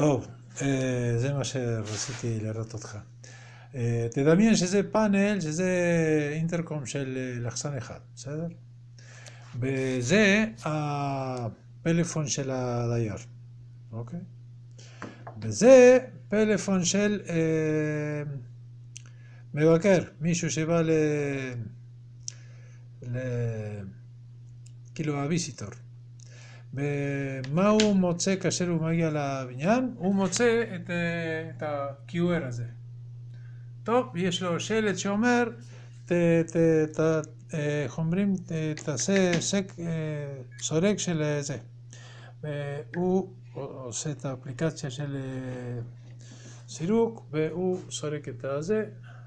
טוב, זה מה שרציתי לראות אותך. תדמיין שזה פאנל, שזה אינטרקום של לחסן אחד, בסדר? וזה הפלאפון של הדייר, אוקיי? וזה פלאפון של מבקר, מישהו שבא כאילו הוויסיטור. ומה הוא מוצא כאשר הוא מגיע לבניין? הוא מוצא את ה-QR הזה. טוב, יש לו שלט שאומר, איך אומרים, תעשה סורק של זה. והוא עושה את האפליקציה של סירוק, והוא סורק את הזה.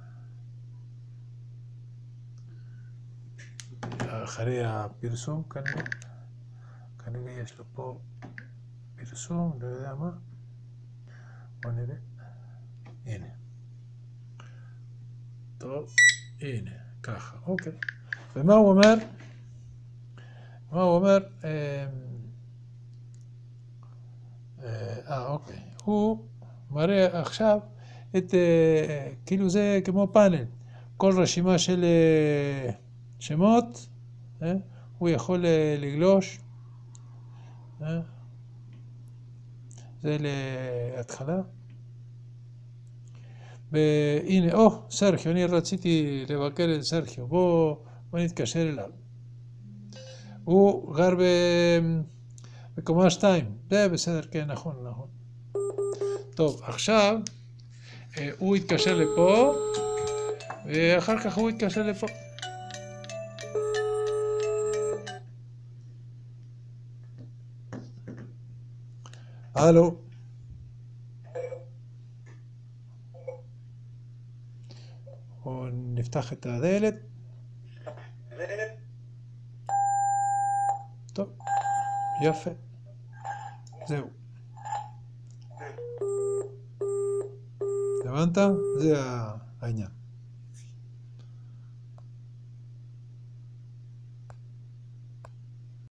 אחרי הפרסום, כנראה יש לו פה פרסום, לא יודע מה. בוא נראה. הנה. טוב, הנה, ככה, אוקיי. ומה הוא אומר? מה הוא אומר? אוקיי. הוא מראה עכשיו את, כאילו זה כמו פאנל. כל רשימה של שמות, הוא יכול לגלוש. זה להתחלה. והנה, סרחיו, אני רציתי לבקר את סרחיו, בוא נתקשר אליו. הוא גר בקומה 2, זה בסדר, כן, נכון. טוב, עכשיו הוא יתקשר לפה, ואחר כך הוא יתקשר לפה. הלו. בואו נפתח את הדלת. טוב, יפה. זהו. הבנת? זה העניין.